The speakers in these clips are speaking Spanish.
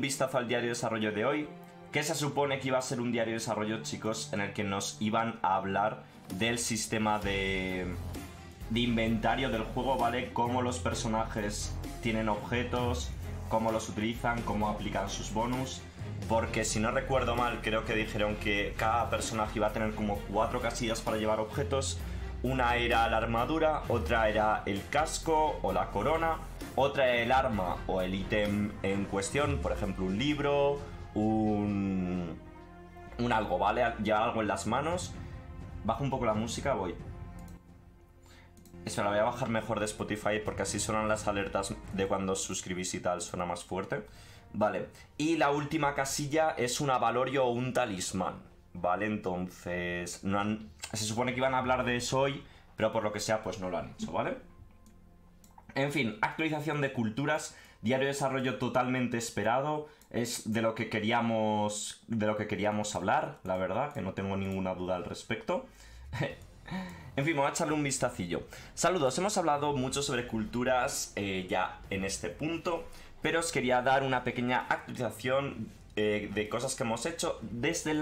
vistazo al diario de desarrollo de hoy, que se supone que iba a ser un diario de desarrollo, chicos, en el que nos iban a hablar del sistema de inventario del juego, ¿vale? Cómo los personajes tienen objetos, cómo los utilizan, cómo aplican sus bonus. Porque si no recuerdo mal, creo que dijeron que cada personaje iba a tener como 4 casillas para llevar objetos. Una era la armadura, otra era el casco o la corona, otra era el arma o el ítem en cuestión, por ejemplo un libro, un algo, ¿vale? Llevar algo en las manos. Bajo un poco la música, voy. Espera, la voy a bajar mejor de Spotify porque así suenan las alertas de cuando os suscribís y tal, suena más fuerte. Vale, y la última casilla es un avalorio o un talismán, ¿vale? Entonces, se supone que iban a hablar de eso hoy, pero por lo que sea, pues no lo han hecho, ¿vale? En fin, actualización de culturas, diario de desarrollo totalmente esperado, es de lo que queríamos hablar, la verdad, que no tengo ninguna duda al respecto. En fin, vamos a echarle un vistacillo. Saludos, hemos hablado mucho sobre culturas ya en este punto, pero os quería dar una pequeña actualización de cosas que hemos hecho desde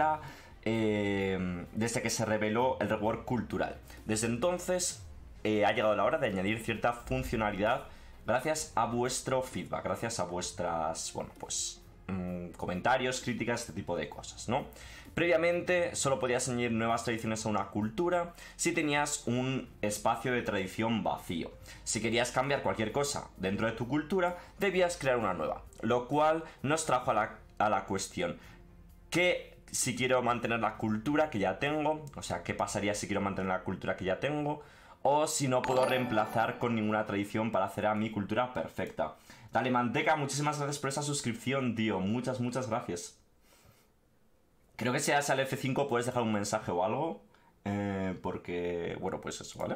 que se reveló el rework cultural. Desde entonces ha llegado la hora de añadir cierta funcionalidad gracias a vuestro feedback, gracias a vuestras, bueno, pues comentarios, críticas, este tipo de cosas, ¿no? Previamente solo podías añadir nuevas tradiciones a una cultura si tenías un espacio de tradición vacío. Si querías cambiar cualquier cosa dentro de tu cultura, debías crear una nueva, lo cual nos trajo a la cuestión que si quiero mantener la cultura que ya tengo, o sea, qué pasaría si quiero mantener la cultura que ya tengo, o si no puedo reemplazar con ninguna tradición para hacer a mi cultura perfecta. Dale Manteca, muchísimas gracias por esa suscripción, tío, muchas gracias. Creo que si das al F5 puedes dejar un mensaje o algo, porque, bueno, pues eso, ¿vale?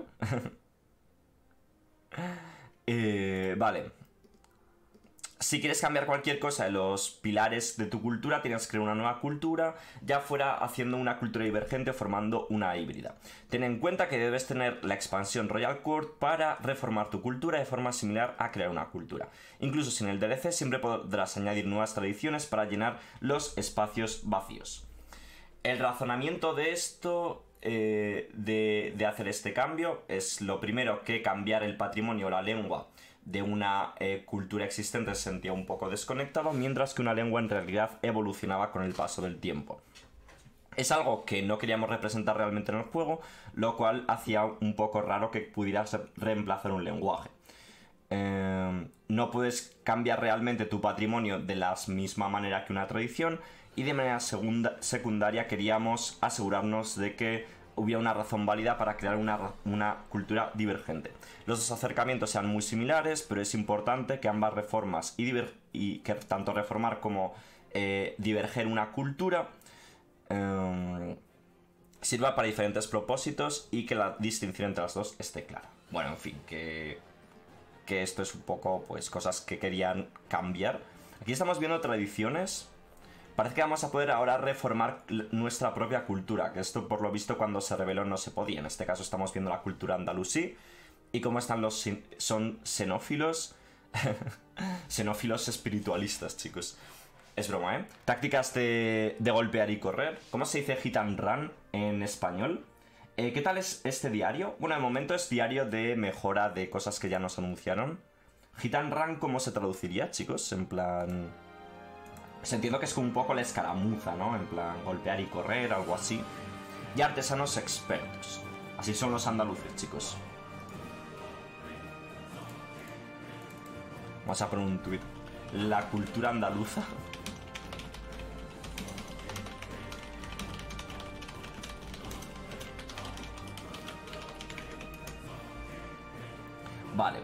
Vale. Si quieres cambiar cualquier cosa de los pilares de tu cultura, tienes que crear una nueva cultura, ya fuera haciendo una cultura divergente o formando una híbrida. Ten en cuenta que debes tener la expansión Royal Court para reformar tu cultura de forma similar a crear una cultura. Incluso sin el DLC siempre podrás añadir nuevas tradiciones para llenar los espacios vacíos. El razonamiento de esto, de hacer este cambio, es lo primero que cambiar el patrimonio o la lengua de una cultura existente se sentía un poco desconectado, mientras que una lengua en realidad evolucionaba con el paso del tiempo. Es algo que no queríamos representar realmente en el juego, lo cual hacía un poco raro que pudieras reemplazar un lenguaje. No puedes cambiar realmente tu patrimonio de la misma manera que una tradición, y de manera secundaria queríamos asegurarnos de que hubiera una razón válida para crear una cultura divergente. Los dos acercamientos sean muy similares, pero es importante que ambas reformas y que tanto reformar como diverger una cultura sirva para diferentes propósitos y que la distinción entre las dos esté clara. Bueno, en fin, que esto es un poco, pues, cosas que querían cambiar. Aquí estamos viendo tradiciones. Parece que vamos a poder ahora reformar nuestra propia cultura, que esto por lo visto cuando se reveló no se podía. En este caso estamos viendo la cultura andalusí y cómo están son xenófilos, xenófilos espiritualistas, chicos. Es broma, ¿eh? Tácticas de golpear y correr. ¿Cómo se dice hit and run en español? ¿Qué tal es este diario? Bueno, de momento es diario de mejora de cosas que ya nos anunciaron. Hit and run, ¿cómo se traduciría, chicos? En plan... Pues entiendo que es como un poco la escaramuza, ¿no? En plan, golpear y correr, algo así. Y artesanos expertos. Así son los andaluces, chicos. Vamos a poner un tuit. La cultura andaluza. Vale.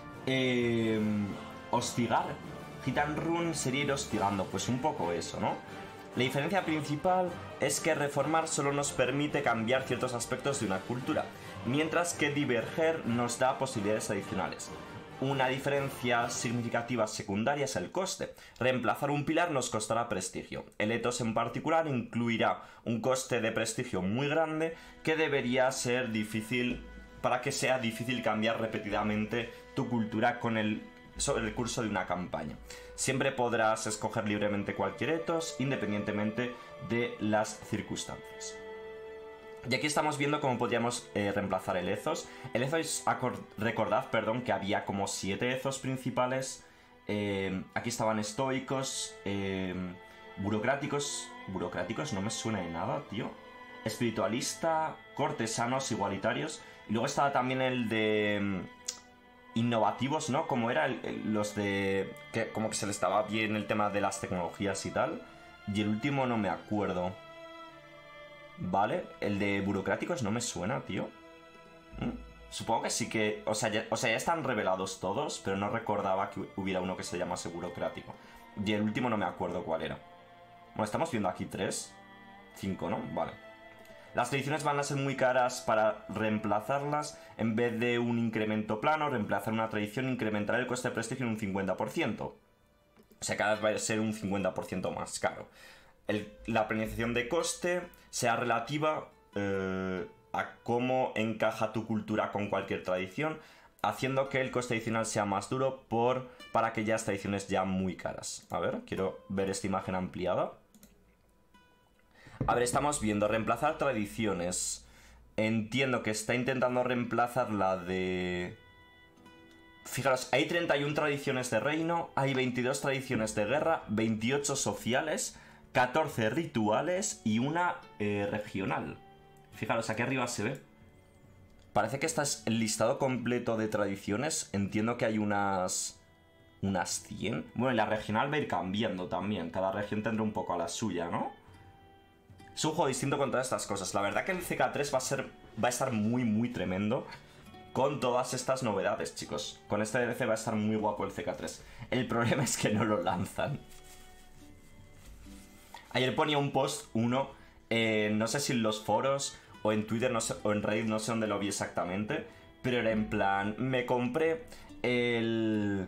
Hostigar. Hit and run sería ir hostigando, pues un poco eso, ¿no? La diferencia principal es que reformar solo nos permite cambiar ciertos aspectos de una cultura, mientras que diverger nos da posibilidades adicionales. Una diferencia significativa secundaria es el coste. Reemplazar un pilar nos costará prestigio. El ethos en particular incluirá un coste de prestigio muy grande que debería ser difícil para que sea difícil cambiar repetidamente tu cultura con el sobre el curso de una campaña. Siempre podrás escoger libremente cualquier ethos, independientemente de las circunstancias. Y aquí estamos viendo cómo podríamos reemplazar el ethos. El ethos, recordad, perdón, que había como 7 ethos principales. Aquí estaban estoicos, burocráticos. Burocráticos no me suena de nada, tío. Espiritualista, cortesanos, igualitarios. Y luego estaba también el de innovativos, ¿no? Como era los de... que como que se les daba bien el tema de las tecnologías y tal. Y el último no me acuerdo. Vale, el de burocráticos no me suena, tío. Supongo que sí que... O sea, ya están revelados todos, pero no recordaba que hubiera uno que se llamase burocrático. Y el último no me acuerdo cuál era. Bueno, estamos viendo aquí 3. 5, ¿no? Vale. Las tradiciones van a ser muy caras para reemplazarlas. En vez de un incremento plano, reemplazar una tradición incrementará el coste de prestigio en un 50%. O sea, cada vez va a ser un 50% más caro. La penalización de coste sea relativa a cómo encaja tu cultura con cualquier tradición, haciendo que el coste adicional sea más duro para aquellas tradiciones ya muy caras. A ver, quiero ver esta imagen ampliada. A ver, estamos viendo reemplazar tradiciones. Entiendo que está intentando reemplazar la de... Fijaros, hay 31 tradiciones de reino, hay 22 tradiciones de guerra, 28 sociales, 14 rituales y una regional. Fijaros, aquí arriba se ve. Parece que este es el listado completo de tradiciones. Entiendo que hay unas 100. Bueno, y la regional va a ir cambiando también. Cada región tendrá un poco a la suya, ¿no? Es un juego distinto con todas estas cosas. La verdad que el CK3 va a estar muy tremendo con todas estas novedades, chicos. Con este DLC va a estar muy guapo el CK3. El problema es que no lo lanzan. Ayer ponía un post, no sé si en los foros o en Twitter o en Reddit, no sé dónde lo vi exactamente, pero era en plan, me compré el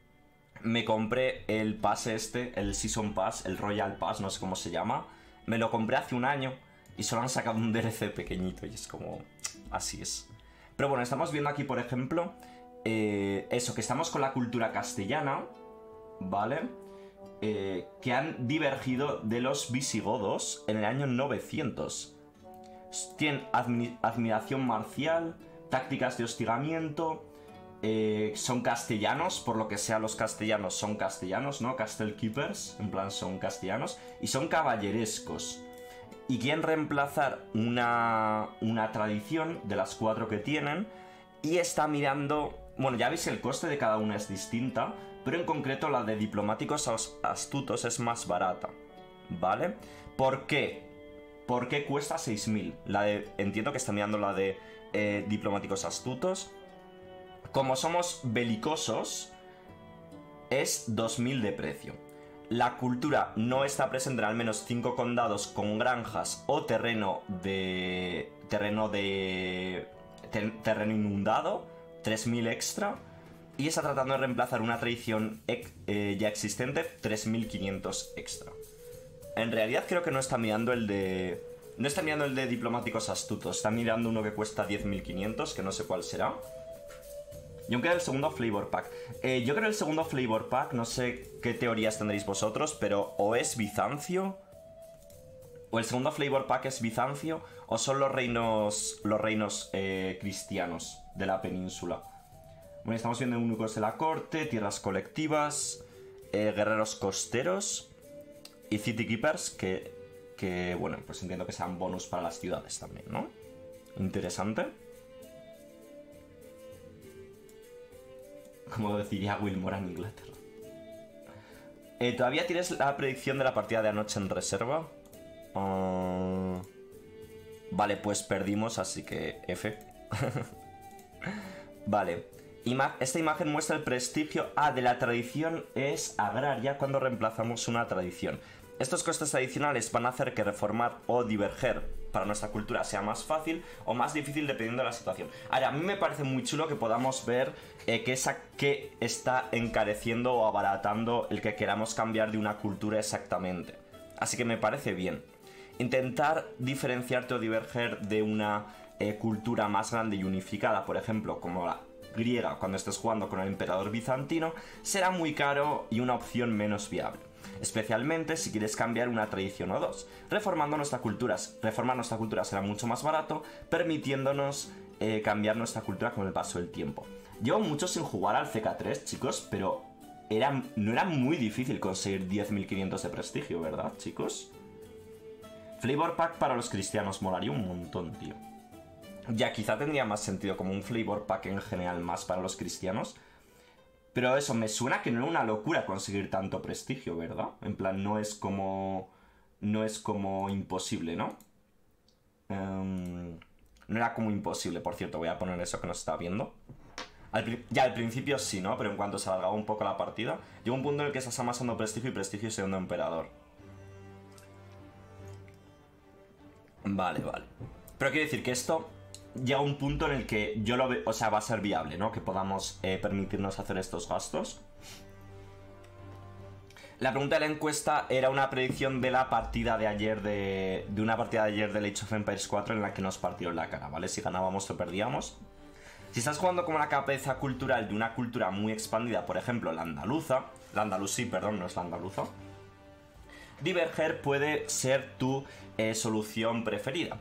pase el Season Pass, el Royal Pass, no sé cómo se llama, me lo compré hace un año y solo han sacado un DLC pequeñito y es como, así es. Pero bueno, estamos viendo aquí, por ejemplo, eso, que estamos con la cultura castellana, ¿vale? Que han divergido de los visigodos en el año 900. Tienen admiración marcial, tácticas de hostigamiento, son castellanos, por lo que sea los castellanos son castellanos, ¿no? Castle Keepers, en plan son castellanos, y son caballerescos. Y quieren reemplazar una tradición de las 4 que tienen, y está mirando... Bueno, ya veis, el coste de cada una es distinta, pero en concreto la de diplomáticos astutos es más barata, ¿vale? ¿Por qué? ¿Por qué cuesta 6.000? Entiendo que está mirando la de diplomáticos astutos. Como somos belicosos, es 2.000 de precio. La cultura no está presente en al menos 5 condados con granjas o terreno inundado, 3.000 extra. Y está tratando de reemplazar una tradición ya existente, 3.500 extra. En realidad creo que no está mirando el de... No está mirando el de diplomáticos astutos, está mirando uno que cuesta 10.500, que no sé cuál será. Y aunque el segundo Flavor Pack. Yo creo que el segundo Flavor Pack, no sé qué teorías tendréis vosotros, pero o es Bizancio, o el segundo Flavor Pack es Bizancio, o son los reinos cristianos de la península. Bueno, estamos viendo eunucos de la corte, tierras colectivas, guerreros costeros y City Keepers, que bueno, pues entiendo que sean bonus para las ciudades también, ¿no? Interesante. Como deciría Wilmore en Inglaterra. ¿Todavía tienes la predicción de la partida de anoche en reserva? Vale, pues perdimos, así que F. Vale. Esta imagen muestra el prestigio de la tradición es agraria cuando reemplazamos una tradición. Estos costes adicionales van a hacer que reformar o diverger para nuestra cultura sea más fácil o más difícil dependiendo de la situación. Ahora, a mí me parece muy chulo que podamos ver qué está encareciendo o abaratando el que queramos cambiar de una cultura exactamente. Así que me parece bien. Intentar diferenciarte o diverger de una cultura más grande y unificada, por ejemplo, como griega cuando estés jugando con el emperador bizantino será muy caro y una opción menos viable. Especialmente si quieres cambiar una tradición o dos. Reformar nuestra cultura será mucho más barato, permitiéndonos cambiar nuestra cultura con el paso del tiempo. Llevo mucho sin jugar al CK3, chicos, pero no era muy difícil conseguir 10.500 de prestigio, ¿verdad, chicos? Flavor Pack para los cristianos molaría un montón, tío. Ya, quizá tendría más sentido como un Flavor Pack en general más para los cristianos. Pero eso, me suena que no era una locura conseguir tanto prestigio, ¿verdad? En plan, no es como imposible, ¿no? No era como imposible, por cierto, voy a poner eso que nos está viendo. Al principio sí, ¿no? Pero en cuanto se alargaba un poco la partida, llega un punto en el que estás amasando prestigio y prestigio siendo emperador. Vale. Pero quiero decir que esto llega a un punto en el que yo lo veo, o sea, va a ser viable, ¿no? Que podamos permitirnos hacer estos gastos. La pregunta de la encuesta era una predicción de la partida de ayer de una partida de ayer de Age of Empires 4 en la que nos partieron la cara, ¿vale? Si ganábamos o perdíamos. Si estás jugando como la cabeza cultural de una cultura muy expandida, por ejemplo, la andalusí, perdón, no es la andaluza, Diverger puede ser tu solución preferida.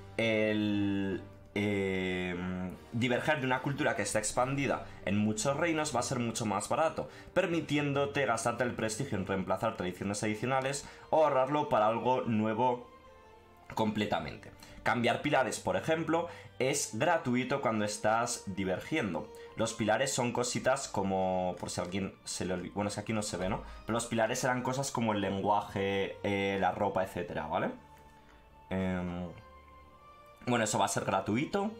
Diverger de una cultura que está expandida en muchos reinos va a ser mucho más barato, permitiéndote gastarte el prestigio en reemplazar tradiciones adicionales o ahorrarlo para algo nuevo completamente. Cambiar pilares, por ejemplo, es gratuito cuando estás divergiendo. Los pilares son cositas como, por si a alguien se le olvida, bueno, es que aquí no se ve, ¿no? Pero los pilares eran cosas como el lenguaje, la ropa, etcétera, ¿vale? Bueno, eso va a ser gratuito,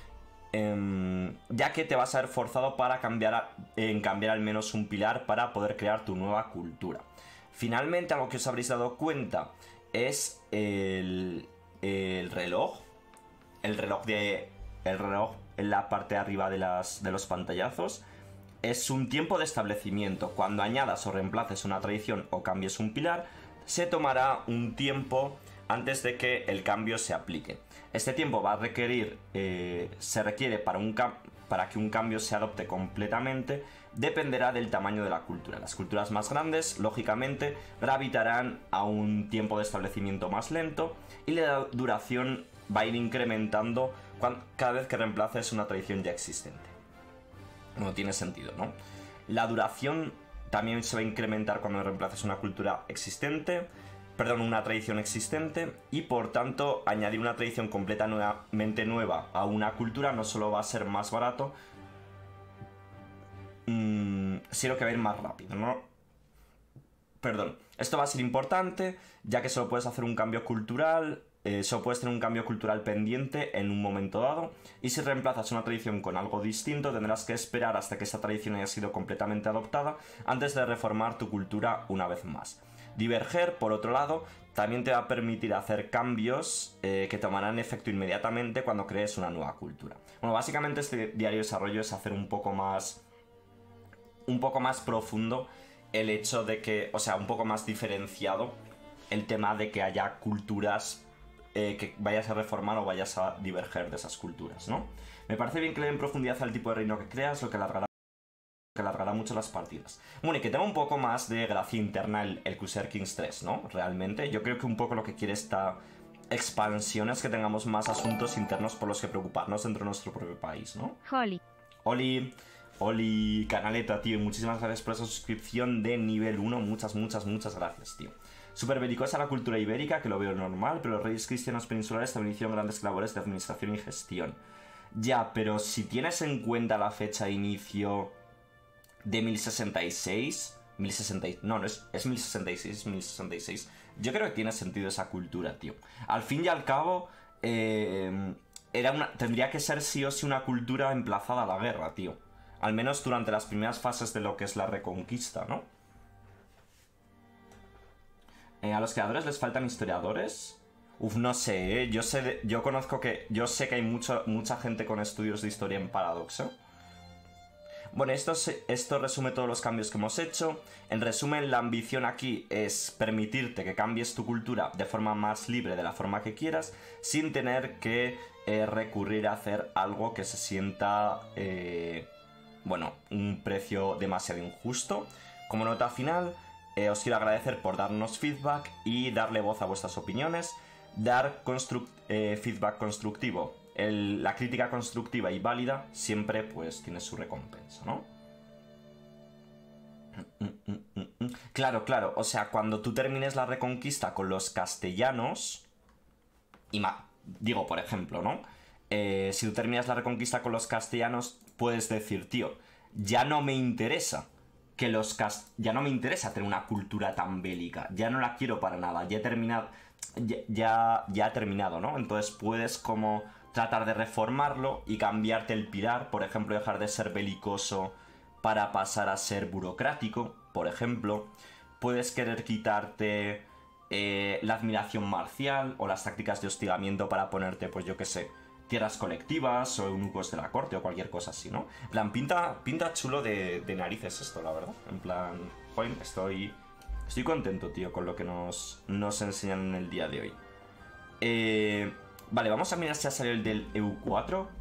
ya que te vas a ver forzado para cambiar al menos un pilar para poder crear tu nueva cultura. Finalmente, algo que os habréis dado cuenta es el reloj. El reloj en la parte de arriba de los pantallazos. Es un tiempo de establecimiento. Cuando añadas o reemplaces una tradición o cambies un pilar, se tomará un tiempo antes de que el cambio se aplique. Este tiempo va a se requiere para que un cambio se adopte completamente, dependerá del tamaño de la cultura. Las culturas más grandes, lógicamente, gravitarán a un tiempo de establecimiento más lento y la duración va a ir incrementando cada vez que reemplaces una tradición ya existente. No tiene sentido, ¿no? La duración también se va a incrementar cuando reemplaces una tradición existente, y por tanto añadir una tradición completamente nueva a una cultura no solo va a ser más barato, sino que va a ir más rápido, ¿no? Perdón, esto va a ser importante, ya que solo puedes hacer un cambio cultural, solo puedes tener un cambio cultural pendiente en un momento dado, y si reemplazas una tradición con algo distinto, tendrás que esperar hasta que esa tradición haya sido completamente adoptada antes de reformar tu cultura una vez más. Diverger, por otro lado, también te va a permitir hacer cambios que tomarán efecto inmediatamente cuando crees una nueva cultura. Bueno, básicamente este diario de desarrollo es hacer un poco más profundo el hecho de que, o sea, un poco más diferenciado el tema de que haya culturas que vayas a reformar o vayas a diverger de esas culturas, ¿no? Me parece bien que le den profundidad al tipo de reino que creas, lo que alargará mucho las partidas. Bueno, y que tenga un poco más de gracia interna el Crusader Kings 3, ¿no? Realmente, yo creo que un poco lo que quiere esta expansión es que tengamos más asuntos internos por los que preocuparnos dentro de nuestro propio país, ¿no? Oli, Canaleta, tío, muchísimas gracias por esa suscripción de nivel 1, muchas gracias, tío. Súper belicosa la cultura ibérica, que lo veo normal, pero los reyes cristianos peninsulares también hicieron grandes labores de administración y gestión. Ya, pero si tienes en cuenta la fecha de inicio de 1066, no, es 1066, yo creo que tiene sentido esa cultura, tío. Al fin y al cabo, tendría que ser sí o sí una cultura emplazada a la guerra, tío. Al menos durante las primeras fases de lo que es la reconquista, ¿no? ¿A los creadores les faltan historiadores? Uf, no sé, ¿eh? Yo sé que hay mucha gente con estudios de historia en Paradox, ¿eh? Bueno, esto resume todos los cambios que hemos hecho. En resumen, la ambición aquí es permitirte que cambies tu cultura de forma más libre, de la forma que quieras, sin tener que recurrir a hacer algo que se sienta bueno, un precio demasiado injusto. Como nota final, os quiero agradecer por darnos feedback y darle voz a vuestras opiniones. Dar feedback constructivo. La crítica constructiva y válida siempre pues tiene su recompensa, ¿no? Claro, claro, o sea, cuando tú termines la reconquista con los castellanos, digo, por ejemplo, ¿no? Si tú terminas la reconquista con los castellanos, puedes decir, tío, ya no me interesa ya no me interesa tener una cultura tan bélica, ya no la quiero para nada, ya he terminado, ya ha terminado, ¿no? Entonces puedes como tratar de reformarlo y cambiarte el pilar, por ejemplo, dejar de ser belicoso para pasar a ser burocrático, por ejemplo. Puedes querer quitarte la admiración marcial o las tácticas de hostigamiento para ponerte, pues yo qué sé, tierras colectivas o eunucos de la corte o cualquier cosa así, ¿no? En plan, pinta chulo de narices esto, la verdad. En plan, joder, estoy contento, tío, con lo que nos enseñan en el día de hoy. Vale, vamos a mirar si ha salido el del EU4.